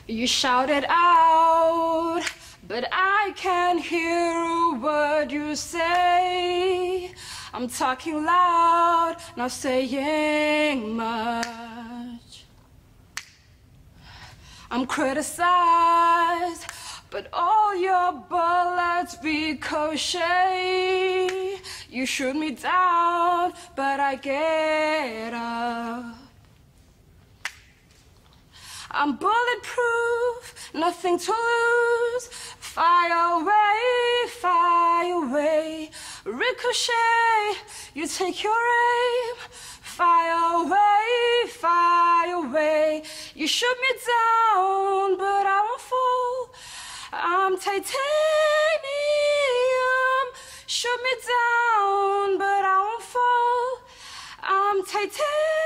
You shouted out, but I can't hear a word you say. I'm talking loud, not saying much. I'm criticized, but all your bullets ricochet. You shoot me down, but I get up. I'm bulletproof, nothing to lose. Fire away, ricochet. You take your aim. Fire away. You shoot me down, but I won't fall. I'm titanium. Shoot me down, but I won't fall. I'm titanium.